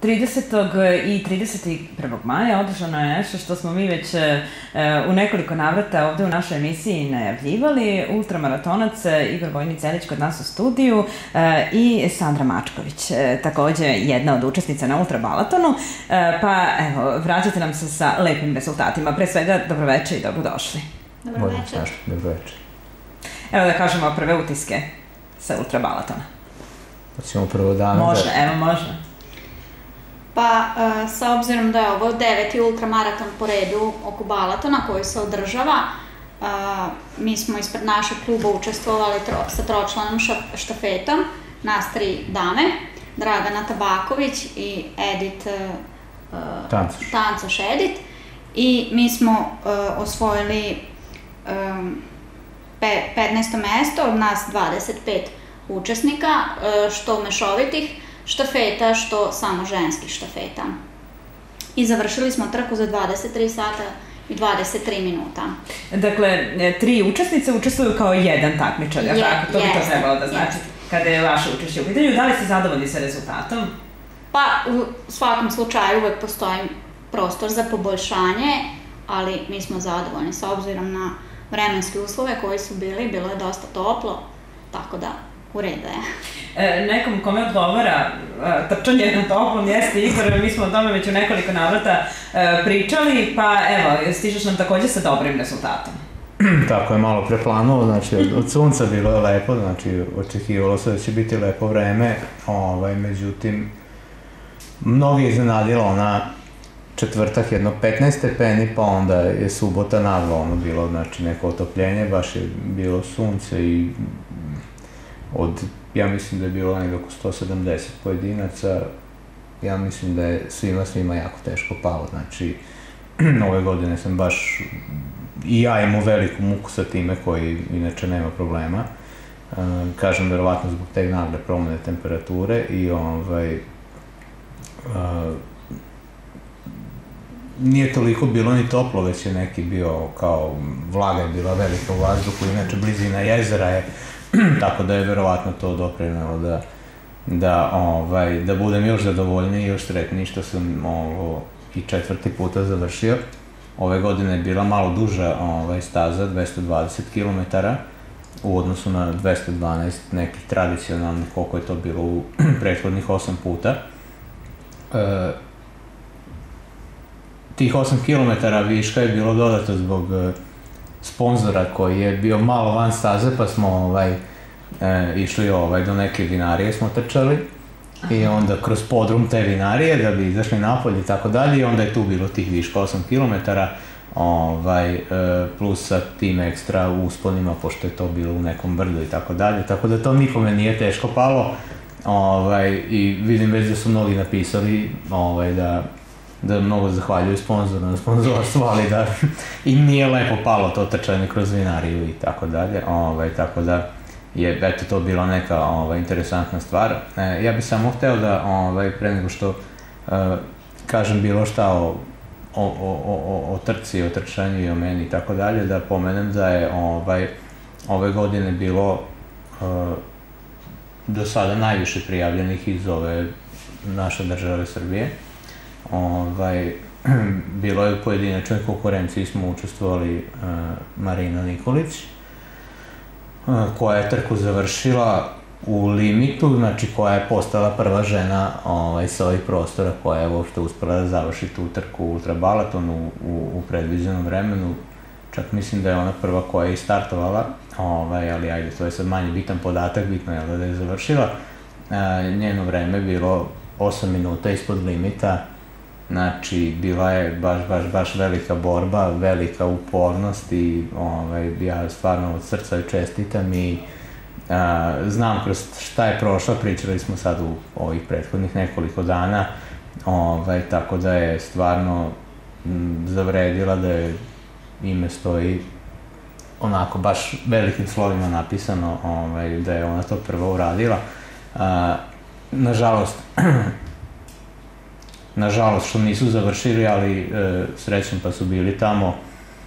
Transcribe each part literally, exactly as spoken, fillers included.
tridesetog i trideset prvog maja održano je nešto što smo mi već u nekoliko navrata ovde u našoj emisiji najavljivali. Ultramaratonac Igor Vojnić-Celić kod nas u studiju i Sandra Mačković, takođe jedna od učesnica na Ultra Balatonu. Pa evo, vraćate nam se sa lepim rezultatima. Pre svega, dobroveče i dobrodošli. Dobroveče. Dobroveče. Evo da kažemo prve utiske sa Ultra Balatona. Hoćemo prvo dana? Može, evo može. Pa, sa obzirom da je ovo deveti ultramaraton po redu oko Balatona koji se održava, mi smo ispred našeg kluba učestvovali sa tročlanom štafetom, nas tri dame, Dragana Tabaković i Edit Tancoš Edit, i mi smo osvojili petnaesto mesto od nas dvadeset pet učesnika, što mešovitih štafeta, što samo ženskih štafeta. I završili smo trku za dvadeset tri sata i dvadeset tri minuta. Dakle, tri učesnice učestvuju kao jedan takmičar, je tako? To bi to trebalo da znači kada je vaše učešće u pitanju. Da li ste zadovoljni sa rezultatom? Pa, u svakom slučaju uvek postoji prostor za poboljšanje, ali mi smo zadovoljni s obzirom na vremenske uslove koji su bili, bilo je dosta toplo, tako da u redu je. Nekom kome odgovara trčanje na toplom jeste Igor, mi smo o tome već u nekoliko navrata pričali, pa evo, stižeš nam takođe sa dobrim rezultatom. Tako je, malo preplanuo, znači od sunca bilo je lepo, znači očekivalo se da će biti lepo vreme, međutim, mnogi je iznenadila ona četvrtak jedno petnaest stepeni, pa onda je subota naglo ono bilo, znači neko otopljenje, baš je bilo sunce i od, ja mislim da je bilo negdje oko sto sedamdeset pojedinaca, ja mislim da je svima, svima jako teško palo, znači ove godine sam baš, i ja imao veliku muku sa time koji inače nema problema, kažem verovatno zbog te nagle promene temperature i ovaj, nije toliko bilo ni toplo, već je neki bio kao, vlaga je bila velika u vazduhu, inače blizina jezera je, tako da je verovatno to doprinelo da, da, ovaj, da budem još zadovoljniji i još sretniji što sam ovo i četvrti puta završio. Ove godine je bila malo duža ovaj, staza, dvesta dvadeset kilometara, u odnosu na dvesta dvanaest nekih tradicionalnih, koliko je to bilo u prethodnih osam puta. E, tih osam kilometara viška je bilo dodato zbog sponzora koji je bio malo van staze, pa smo ovaj, e, išli ovaj, do neke vinarije smo trčali i onda kroz podrum te vinarije da bi izašli napolje i tako dalje i onda je tu bilo tih viška osam kilometara ovaj, e, plus sa tim ekstra usponima pošto je to bilo u nekom brdu i tako dalje, tako da to nikome nije teško palo ovaj, i vidim već da su mnogi napisali ovaj, da da mnogo zahvaljuju sponzoru na sponzorstvu, ali da im nije lepo palo to trčanje kroz vinariju i tako dalje, tako da je eto to bila neka interesantna stvar. Ja bih samo hteo da, pre nego što kažem bilo šta o trci, o trčanju i o meni i tako dalje, da pomenem da je ove godine bilo do sada najviše prijavljenih iz ove naše države Srbije. Ovaj, bilo je u pojedinačnoj konkurenciji, smo učestvovali uh, Marina Nikolić, uh, koja je trku završila u limitu, znači koja je postala prva žena ovaj, sa ovih prostora koja je uopšte uspela da završi tu trku u Ultra Balatonu u, u predviđenom vremenu. Čak mislim da je ona prva koja je i startovala, ovaj, ali ajde, to je sad manje bitan podatak, bitno je da je završila. Uh, njeno vreme je bilo osam minuta ispod limita. Znači, bila je baš, baš, baš velika borba, velika upornost i ja stvarno od srca joj čestitam i znam kroz šta je prošla, pričali smo sad u ovih prethodnih nekoliko dana, tako da je stvarno zavredila da je ime stoji onako baš velikim slovima napisano da je ona to prvo uradila. Nažalost, Nažalost što nisu završili, ali srećom pa su bili tamo.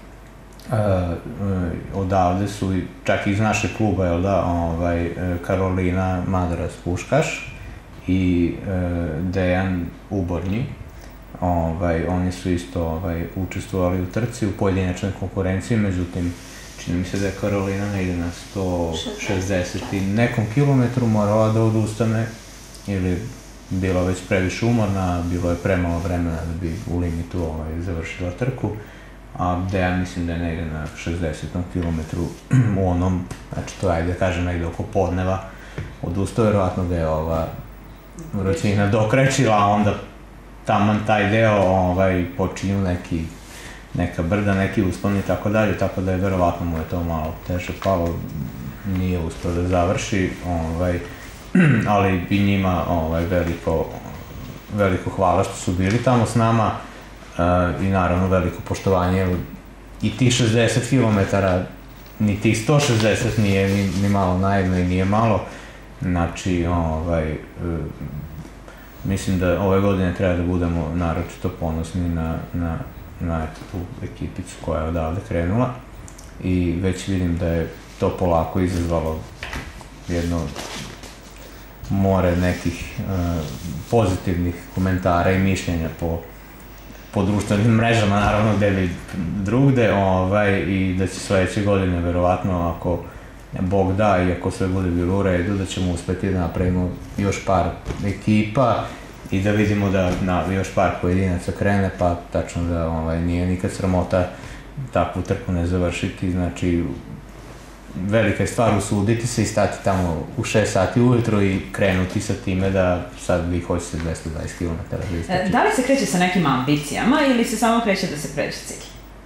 Odavde su, čak iz našeg kluba, Karolina Madaras Puškaš i Dejan Ubornji. Ovaj, oni su isto ovaj, učestvovali u trci, u pojedinačnoj konkurenciji, međutim, čini mi se da je Karolina negde na sto šezdeset i nekom kilometru morala da odustane, ili bila već previše umorna, bilo je premalo vremena da bi u limitu ovaj, završila trku, a Dejan mislim da je negde na šezdesetom kilometru u onom, znači to ajde da kažem negde oko podneva, odustao, verovatno da je ova vrućina dokračila, a onda taman taj deo ovaj, počinju neki, neka brda, neki uspon i tako dalje, tako da je verovatno mu je to malo teže palo, nije uspio da završi, ovaj, ali i njima ovaj, veliko, veliko hvala što su bili tamo s nama uh, i naravno veliko poštovanje, i tih šezdeset kilometara, ni tih sto šezdeset nije ni, ni malo najedno i nije malo, znači ovaj, uh, mislim da ove godine treba da budemo naročito ponosni na, na, na tu ekipicu koja je odavde krenula i već vidim da je to polako izazvalo jedno more nekih uh, pozitivnih komentara i mišljenja po, po društvenim mrežama, naravno gde bi drugde, ovaj, i da će sledeće godine verovatno, ako Bog da i ako sve bude bilo u redu, da ćemo uspeti da napravimo još par ekipa i da vidimo da na, još par pojedinaca krene, pa tačno da ovaj, nije nikad sramota takvu trku ne završiti, znači velika je stvar usuditi se i stati tamo u šest sati ujutro i krenuti sa time da sad vi hoćete dvesta dvadeset kilometara da istračite. Da li se kreće sa nekim ambicijama ili se samo kreće da se pređe cilj?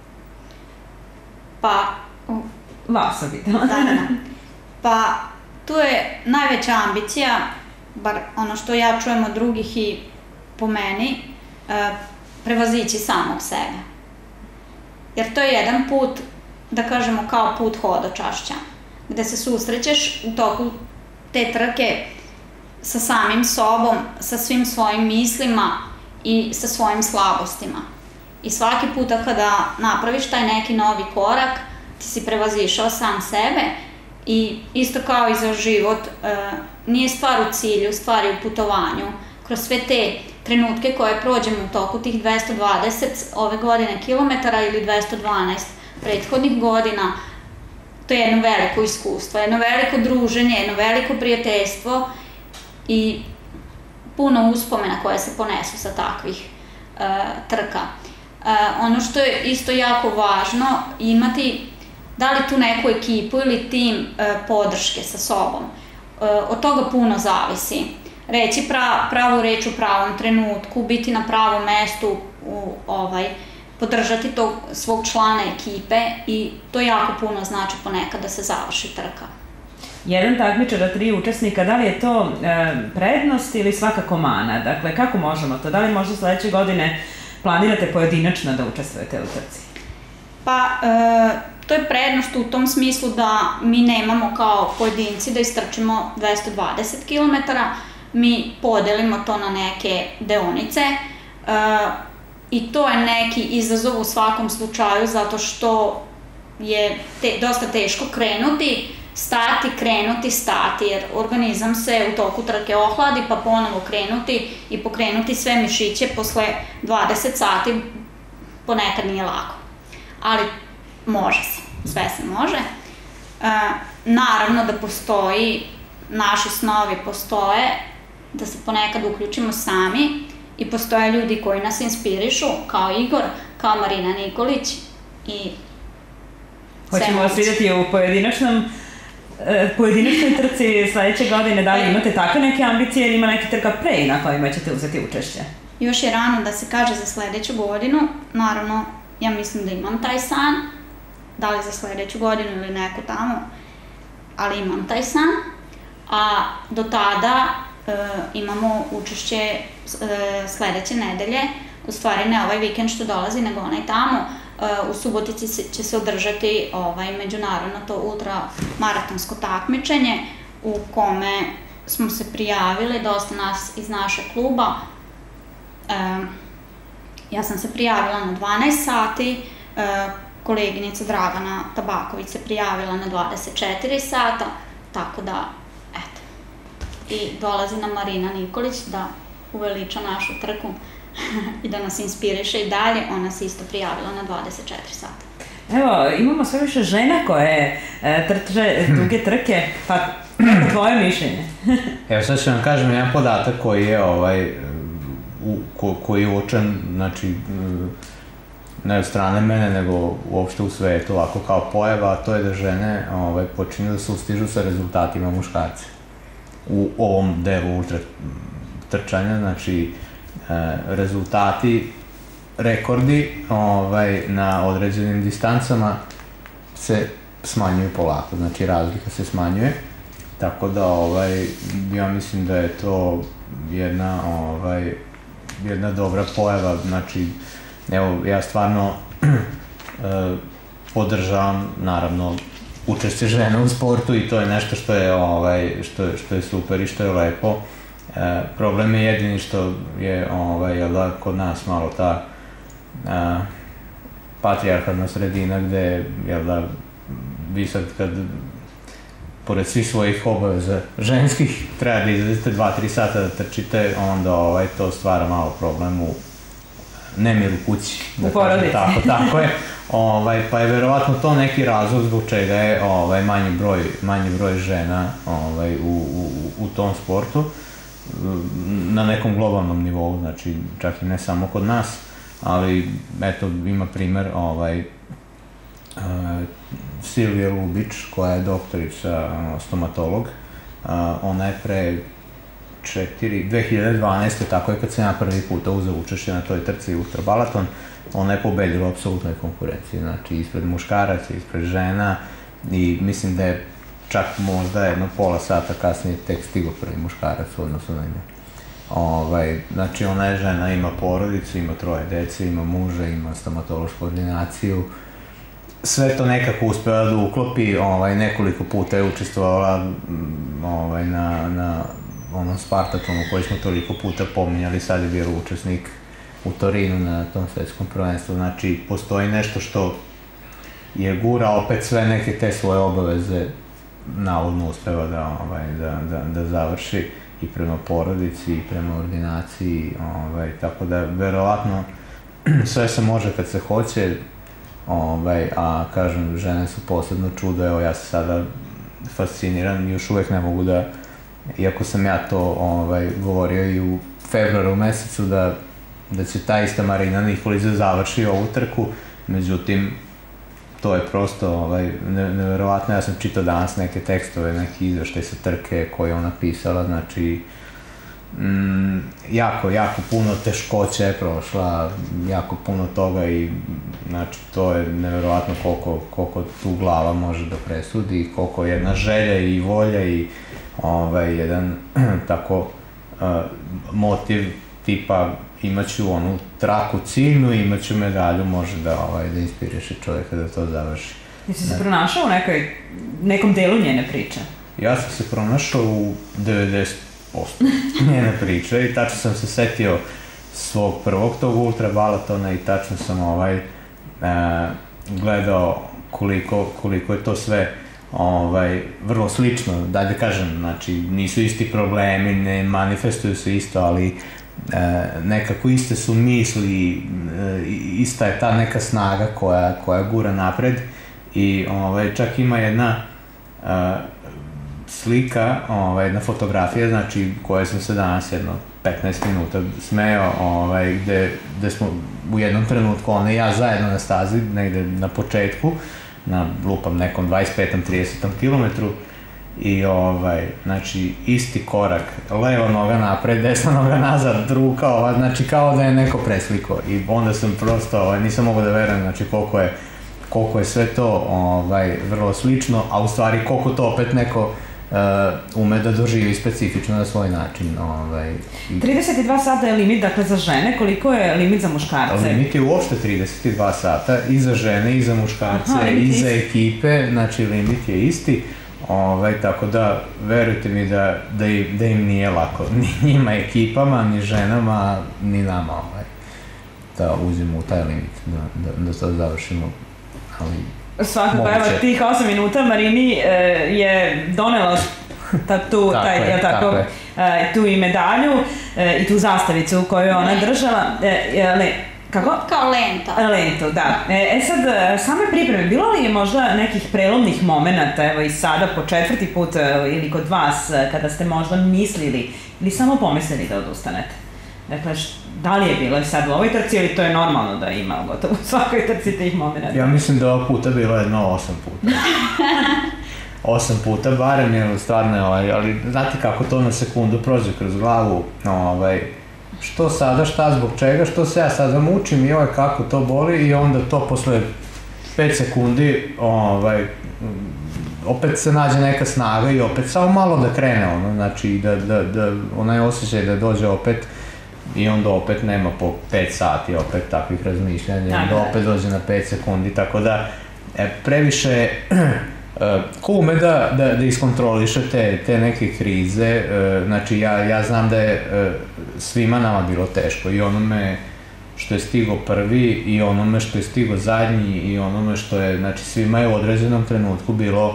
Pa... Vas obitala. Da, da. Pa, tu je najveća ambicija, bar ono što ja čujem od drugih i po meni, prevazići samog sebe. Jer to je jedan put, da kažemo, kao put hodočašća, gde se susrećeš u toku te trke sa samim sobom, sa svim svojim mislima i sa svojim slabostima. I svaki puta kada napraviš taj neki novi korak, ti si prevazišao sam sebe i isto kao i za život, nije stvar u cilju, stvar je u putovanju. Kroz sve te trenutke koje prođemo u toku tih dvesta dvadeset ove godine kilometara ili dvesta dvanaest prethodnih godina, to je jedno veliko iskustvo, jedno veliko druženje, jedno veliko prijateljstvo i puno uspomena koje se ponesu sa takvih uh, trka. Uh, ono što je isto jako važno, imati da li tu neku ekipu ili tim uh, podrške sa sobom. Uh, od toga puno zavisi. Reći pra, pravu reč u pravom trenutku, biti na pravom mestu, u, ovaj, podržati tog svog člana ekipe i to jako puno znači ponekad da se završi trka. Jedan takmičar, a tri učesnika, da li je to e, prednost ili svakako mana? Dakle, kako možemo to? Da li možda sledeće godine planirate pojedinačno da učestvujete u trci? Pa, e, to je prednost u tom smislu da mi nemamo kao pojedinci da istrčimo dvesta dvadeset kilometara, mi podelimo to na neke deonice, e, i to je neki izazov u svakom slučaju zato što je te, dosta teško krenuti, stati, krenuti, stati, jer organizam se u toku trke ohladi pa ponovo krenuti i pokrenuti sve mišiće posle dvadeset sati ponekad nije lako. Ali može se, sve se može. E, naravno da postoji, naši snovi postoje, da se ponekad uključimo sami i postoje ljudi koji nas inspirišu, kao Igor, kao Marina Nikolić i hoćemo vas vidjeti u pojedinačnom pojedinačnoj trci sledeće godine, da li imate takve neke ambicije ili ima neke trka pre na kojima ćete uzeti učešće? Još je rano da se kaže za sledeću godinu, naravno ja mislim da imam taj san, da li za sledeću godinu ili neku tamo, ali imam taj san, a do tada e, imamo učešće e, sledeće nedelje, u stvari ne ovaj vikend što dolazi, nego onaj tamo. U Subotici će se održati ovaj, međunarodno to ultramaratonsko takmičenje u kome smo se prijavili, dosta nas iz našeg kluba. E, ja sam se prijavila na dvanaest sati, e, koleginica Dragana Tabaković se prijavila na dvadeset četiri sata, tako da, eto. i dolazi nam Marina Nikolić da uveliča našu trku i da nas inspiriše i dalje. Ona se isto prijavila na dvadeset četiri sata. Evo, imamo sve više žena koje e, trče duge trke, pa kako tvoje mišljenje? Evo sad ću vam kažem jedan podatak koji je ovaj, u, ko, koji je uočen, znači, ne od strane mene, nego uopšte u svetu, ovako kao pojava, a to je da žene ovaj, počinju da se ustižu sa rezultatima muškarca u ovom delu ultra trčanja, znači e, rezultati, rekordi ovaj, na određenim distancama se smanjuju polako, znači razlika se smanjuje, tako da ovaj, ja mislim da je to jedna, ovaj, jedna dobra pojava, znači evo, ja stvarno e, podržavam, naravno, učešće žena u sportu i to je nešto što je, ovaj, što, što je super i što je lepo. E, problem je jedini što je, ovaj, jel da, kod nas malo ta e, patrijarhalna sredina gde, jel da, vi sad kad, pored svih svojih obaveza ženskih, treba da izadete dva tri sata da trčite, onda ovaj, to stvara malo problem u nemir u kući. Da u porodici. Tako, tako je. Ovaj, pa je verovatno to neki razlog zbog čega je ovaj, manji, broj, manji broj žena ovaj, u, u, u tom sportu na nekom globalnom nivou, znači čak i ne samo kod nas, ali eto ima primer ovaj, uh, Silvije Lubić koja je doktorica, stomatolog, uh, ona je pre četiri, dve hiljade dvanaeste. tako je kad sam ja prvi puta uzeo učešće na toj trci Ultra Balaton, ona je pobedila u apsolutnoj konkurenciji, znači ispred muškaraca, ispred žena i mislim da je čak možda jedno pola sata kasnije tek stigao prvi muškarac u odnosu na nju. Ovaj, znači ona je žena, ima porodicu, ima troje dece, ima muža, ima stomatološku ordinaciju, sve to nekako uspela da uklopi, ovaj, nekoliko puta je učestvovala ovaj, na, na onom Spartatonu koji smo toliko puta pominjali, sad je bio učesnik u Torinu na tom svetskom prvenstvu, znači postoji nešto što je gura opet sve neke te svoje obaveze, navodno uspeva da, ovaj, da, da, da završi i prema porodici i prema ordinaciji, ovaj, tako da verovatno sve se može kad se hoće, ovaj, a kažem, žene su posebno čudo, evo ja se sada fasciniram, još uvek ne mogu da, iako sam ja to ovaj, govorio i u februaru mesecu da, da će ta ista Marina Nikolić da završi ovu trku, međutim, to je prosto ovaj, ne, neverovatno. Ja sam čitao danas neke tekstove, neki izveštaj sa trke koje ona pisala, znači mm, jako, jako puno teškoća je prošla, jako puno toga i znači to je neverovatno koliko, koliko tu glava može da presudi, koliko jedna želja i volja i ovaj, jedan tako uh, motiv tipa imaću onu traku ciljnu, imaću medalju, može da, ovaj, da inspiriše čovjeka da to završi. Jesi se pronašao u nekoj, nekom delu njene priče? Ja sam se pronašao u devedeset posto njene priče i tačno sam se setio svog prvog tog Ultra Balatona i tačno sam ovaj, e, gledao koliko, koliko je to sve ovaj, vrlo slično, da da kažem, znači nisu isti problemi, ne manifestuju se isto, ali E, nekako iste su misli, e, ista je ta neka snaga koja, koja gura napred i ovaj, čak ima jedna e, slika, ovaj, jedna fotografija, znači koja sam se danas jedno petnaest minuta smejao, ovaj, gde, gde smo u jednom trenutku ona i ja zajedno na stazi, negde na početku, na lupam nekom dvadeset petom tridesetom kilometru, i ovaj, znači, isti korak, leva noga napred, desna noga nazad, ruka ova, znači kao da je neko preslikao i onda sam prosto, ovaj, nisam mogao da verujem, znači koliko je, koliko je sve to ovaj, vrlo slično, a u stvari koliko to opet neko uh, ume da doživi specifično na svoj način. Ovaj. trideset dva sata je limit, dakle, za žene, koliko je limit za muškarce? Limit je uopšte trideset dva sata, i za žene, i za muškarce, aha, i za ekipe, znači limit je isti. Ovaj, tako da, verujte mi da, da, im, da im nije lako, ni njima ekipama, ni ženama, ni nama, ovaj, da uđemo u taj limit, da, da, da to završimo, ali svakako, evo, tih osam minuta Marini e, je donela ta, tu, tako taj, je, tako, tako je. Uh, tu i medalju uh, i tu zastavicu u kojoj ona držala. Uh, le, kako? Kao lenta. Lentu, da. E, e sad, same pripreme, bilo li je možda nekih prelomnih momenata, evo i sada po četvrti put ili kod vas, kada ste možda mislili ili samo pomislili da odustanete? Dakle, da li je bilo i sad u ovoj trci ili to je normalno da ima gotovo u svakoj trci tih momenta? Ja mislim da ovog puta bilo jedno osam puta. Osam puta barem, jer stvarno je ovaj, ali znate kako to na sekundu prođe kroz glavu, ovaj, što sada, šta, zbog čega, što se ja sada mučim i ovaj kako to boli i onda to posle pet sekundi, ovaj, opet se nađe neka snaga i opet samo malo da krene ono, znači da, da, da onaj osjećaj da dođe opet i onda opet nema po pet sati opet takvih razmišljanja, onda opet dođe na pet sekundi, tako da e, previše ko ume da, da, da iskontroliše te, te neke krize, znači ja, ja znam da je svima nama bilo teško i onome što je stigo prvi i onome što je stigo zadnji i onome što je, znači svima je u određenom trenutku bilo,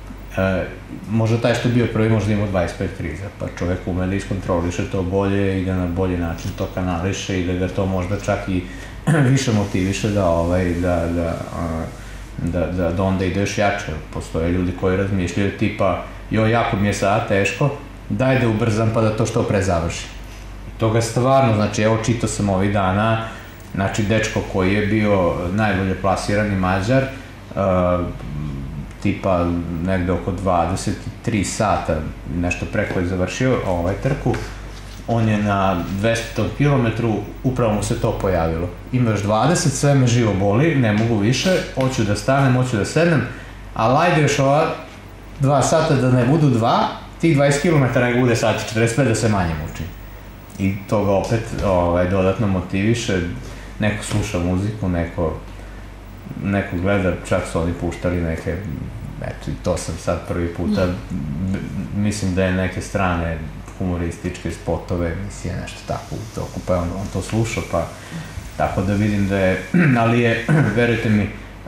možda taj što je bio prvi možda imao dvadeset pet kriza, pa čovek ume da iskontroliše to bolje i da na bolji način to kanališe i da ga to možda čak i više motiviše da ovaj, da, da Da, da, da onda ide još jače. Postoje ljudi koji razmišljaju tipa joj, jako mi je sada teško, daj da ubrzam pa da to što pre završi. Toga stvarno, znači evo čitao sam ovih dana, znači dečko koji je bio najbolje plasirani Mađar, uh, tipa negde oko dvadeset tri sata, nešto preko je završio ovaj trku, on je na dvestom kilometru, upravo mu se to pojavilo. Ima još dvadeset, sve me živo boli, ne mogu više, hoću da stanem, hoću da sednem, ali ajde još ova dva sata da ne budu dva, tih dvadeset kilometara nek bude sati četrdeset pet da se manje mučim. I to ga opet ovaj, dodatno motiviše, neko sluša muziku, neko, neko gleda, čak su oni puštali neke, eto i to sam sad prvi puta, mislim da je neke strane humorističke spotove, emisije, nešto tako u toku, pa on, on to slušao, pa tako da vidim da je, ali je, verujte mi,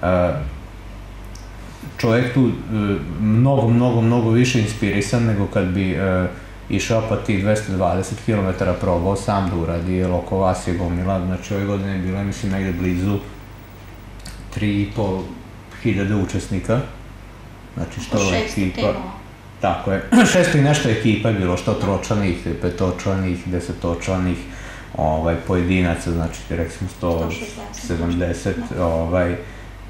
čovjek tu mnogo, mnogo, mnogo više inspirisan nego kad bi išao pa tih dvesta dvadeset kilometara probao sam da uradi, jer oko vas je gomila, znači ove godine je bilo, mislim, negde blizu tri i po hiljade učesnika, znači što je ekipa. Tako je, šesto i nešto ekipa je bilo, što tročlanih, petočlanih, desetočlanih, ovaj, pojedinaca, znači rekli smo sto sedamdeset, ovaj, uh,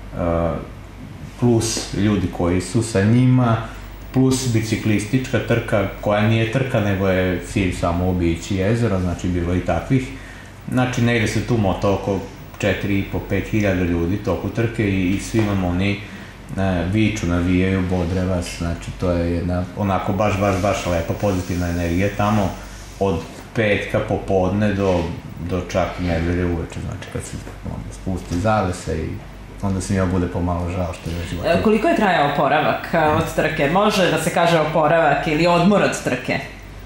plus ljudi koji su sa njima, plus biciklistička trka, koja nije trka, nego je cilj samo obići jezero, znači bilo i takvih. Znači negde se tu mota oko četiri i po do pet hiljada ljudi toku trke i, i svi vam oni ne, viču, navijaju, bodre vas, znači to je jedna onako baš, baš, baš lepa pozitivna energija tamo od petka popodne do, do čak nedelje uveče, znači kad se onda spusti zavese i onda se njima bude pomalo žao što je život. E, koliko je trajao oporavak od trke? Može da se kaže oporavak ili odmor od trke?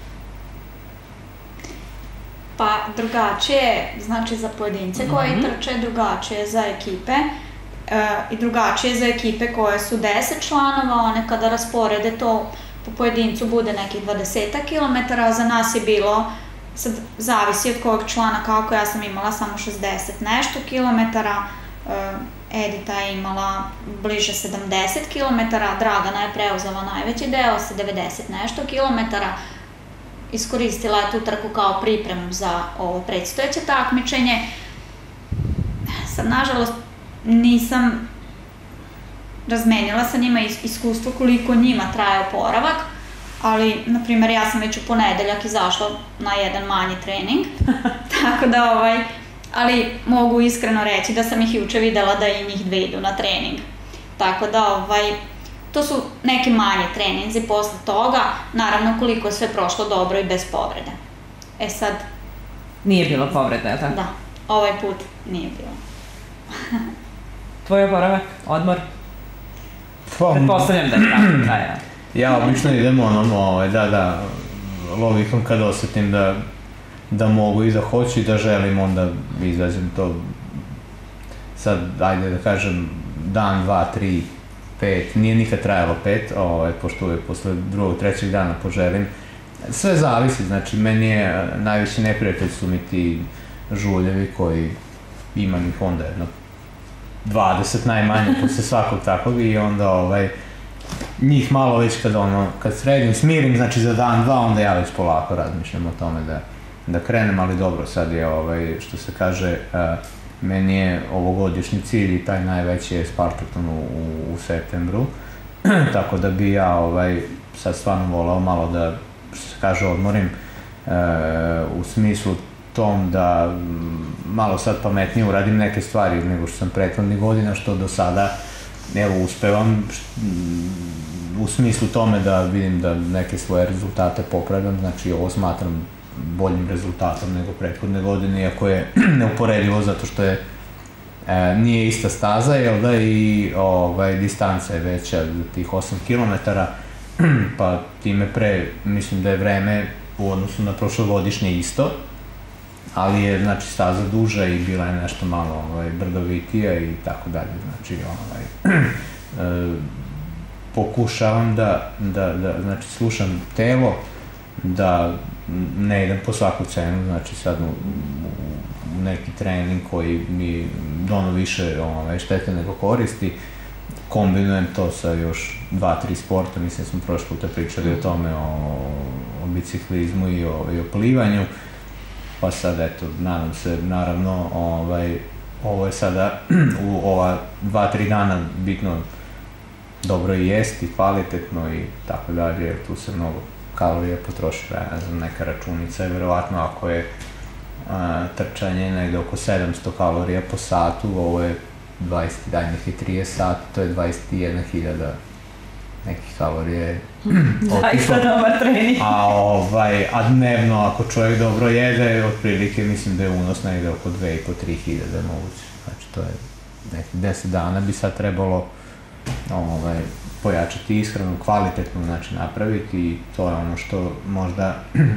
Pa drugačije, znači za pojedince koji mm-hmm. trče, drugačije za ekipe e, i drugačije za ekipe koje su deset članova, one kada rasporede to po pojedincu bude nekih dvadeset kilometara, a za nas je bilo, sad zavisi od kojeg člana, kako ja sam imala samo šezdeset nešto kilometara, e, Edita je imala bliže sedamdeset kilometara, Dragana je preuzela najveći deo sa devedeset nešto kilometara, iskoristila je tu trku kao pripremu za ovo predstojeće takmičenje. Sad, nažalost, nisam razmenila sa njima iskustvo koliko njima traje oporavak, ali, na primjer, ja sam već u ponedeljak izašla na jedan manji trening, tako da, ovaj, ali mogu iskreno reći da sam ih juče videla da i njih dve idu na trening. Tako da, ovaj, to su neki manji treninzi posle toga, naravno koliko je sve prošlo dobro i bez povrede. E sad... Nije bilo povrede, je tako? Da, ovaj put nije bilo. Tvoj oporavak, odmor? Pa, pretpostavljam da je tako trajao. Ja obično idem ono, da, da, logikom kad osetim da, da mogu i da hoću i da želim, onda izađem to, sad, ajde da kažem, dan, dva, tri, pet, nije nikad trajalo pet, ovaj, pošto uvek posle drugog, trećeg dana poželim. Sve zavisi, znači meni je najveći neprijatelj su mi ti žuljevi koji imam ih onda jedno dvadeset najmanje posle svakog takvog i onda ovaj, njih malo već kad ono, kad sredim, smirim, znači za dan, dva, onda ja već polako razmišljam o tome da, da krenem, ali dobro, sad je ovaj, što se kaže, uh, meni je ovogodišnji cilj i taj najveći je Spartaton u, u, u septembru, tako da bi ja ovaj, sad stvarno volao malo da, što se kaže, odmorim, uh, u smislu tom da m, malo sad pametnije uradim neke stvari nego što sam prethodnih godina, što do sada evo uspevam u smislu tome da vidim da neke svoje rezultate popravljam, znači ovo smatram boljim rezultatom nego prethodne godine, iako je neuporedivo zato što je e, nije ista staza, jel da, i ovaj, distanca je veća za tih osam kilometara, pa time pre, mislim da je vreme u odnosu na prošlogodišnje isto, ali je, znači, staza duža i bila je nešto malo ovaj, brdovitija i tako dalje, znači, ovaj, e, pokušavam da, da, da, znači, slušam telo, da ne idem po svaku cenu, znači, sad u, u neki trening koji mi dono više ovaj, štete nego koristi, kombinujem to sa još dva, tri sporta, mislim smo prošli puta pričali o tome, o, o biciklizmu i o, i o plivanju, pa sad, eto, nadam se, naravno, ovaj, ovo je sada u ova dva, tri dana bitno dobro i jesti, kvalitetno i tako dalje, jer tu se mnogo kalorija potroši, ne znam, neka računica je verovatno, ako je a, trčanje negde oko sedamsto kalorija po satu, ovo je dvadeset, daj neki trideset sati, to je dvadeset jedna hiljada nekih kalorija je zaista dobar trening. A, ovaj, a dnevno, ako čovjek dobro jede, otprilike mislim da je unos negde oko dve i po tri hiljade moguće. Znači, to je neki deset dana bi sad trebalo ovaj, pojačati ishranu, kvalitetno, znači, napraviti i to je ono što možda...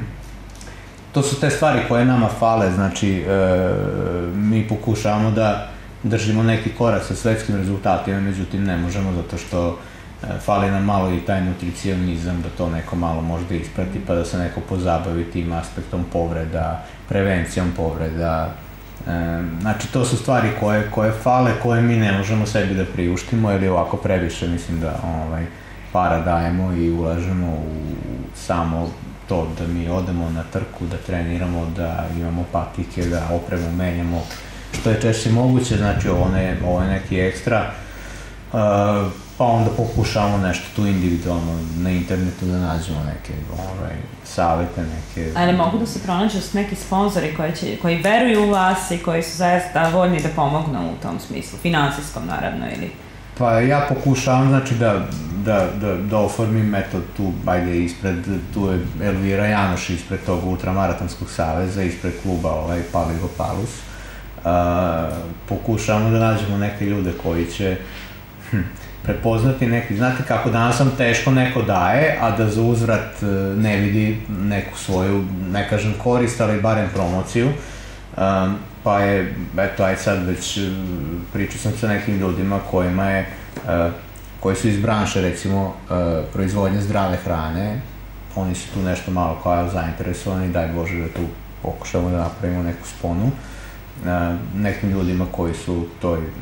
to su te stvari koje nama fale, znači, e, mi pokušavamo da držimo neki korak sa svetskim rezultatima, međutim ne možemo zato što fali nam malo i taj nutricionizam, da to neko malo možda isprati, pa da se neko pozabavi tim aspektom povreda, prevencijom povreda. E, znači, to su stvari koje, koje fale, koje mi ne možemo sebi da priuštimo, ili ovako previše, mislim da ovaj, para dajemo i ulažemo u samo to da mi odemo na trku, da treniramo, da imamo patike, da opremu menjamo, što je češće moguće, znači ovo, ne, ovo je neki ekstra, uh, pa onda pokušamo nešto tu individualno na internetu da nađemo neke ovaj, savete, neke... Ali mogu da se pronađu neki sponzori koji, će, koji veruju u vas i koji su zaista voljni da pomognu u tom smislu, finansijskom naravno, ili... Pa ja pokušavam, znači, da, da, da, da oformim metod tu, ajde, ispred, tu je Elvira Janoš ispred tog Ultramaratonskog saveza, ispred kluba ovaj, Paligo Palus. Uh, pokušavamo da nađemo neke ljude koji će hm, prepoznati neki, znate kako danas sam teško neko daje, a da za uzvrat ne vidi neku svoju, ne kažem korist, ali barem promociju. Um, pa je, eto, aj sad već pričao sam sa nekim ljudima kojima je, uh, koji su iz branše, recimo, uh, proizvodnje zdrave hrane, oni su tu nešto malo kao zainteresovani, daj Bože da tu pokušamo da napravimo neku sponu. Uh, nekim ljudima koji su u toj, uh,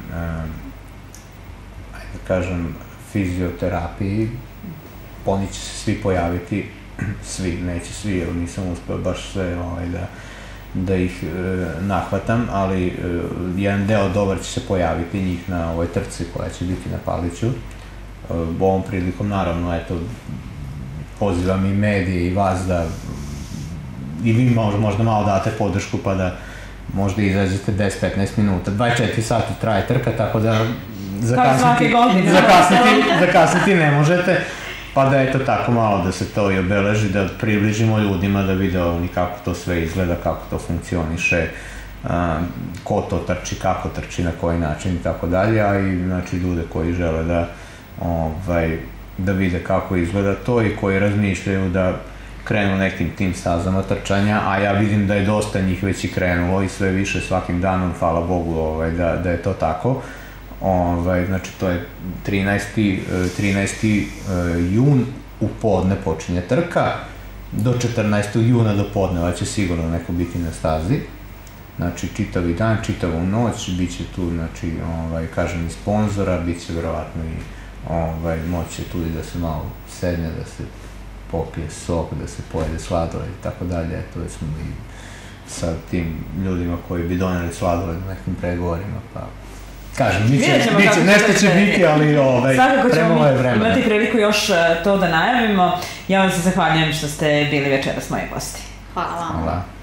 ajde da kažem, fizioterapiji, oni će se svi pojaviti, svi, neće svi, jer nisam uspeo baš sve ovaj, da, da ih e, nahvatam, ali e, jedan deo dobar će se pojaviti njih na ovoj trci koja će biti na Paliću. E, ovom prilikom, naravno, eto, pozivam i medije i vas da i vi možda, možda malo date podršku pa da možda izađete deset do petnaest minuta. dvadeset četiri sati traje trka, tako da zakasniti, zakasniti, zakasniti ne možete. Pa da eto tako malo da se to i obeleži, da približimo ljudima da vide oni kako to sve izgleda, kako to funkcioniše, a, ko to trči, kako trči, na koji način i tako dalje, a i znači ljude koji žele da, ovaj, da vide kako izgleda to i koji razmišljaju da krenu nekim tim stazama trčanja, a ja vidim da je dosta njih već i krenulo i sve više svakim danom, hvala Bogu, ovaj, da, da je to tako. Ovaj, znači, to je trinaesti jun, u podne počinje trka, do četrnaestog juna do podneva će sigurno neko biti na stazi. Znači, čitavi dan, čitavu noć, bit će tu, znači, ovaj, kažem, i sponzora, bit će verovatno i ovaj, moće tu i da se malo sedne, da se popije sok, da se pojede sladoled i tako dalje. Eto, već smo i sa tim ljudima koji bi doneli sladoled na nekim pregovorima, pa kažem, biće, nešto će biti, ali ovaj, premalo je vremena. Svakako ćemo imati priliku još to da najavimo. Ja vam se zahvaljujem što ste bili večeras moji gosti. Hvala vam. Hvala.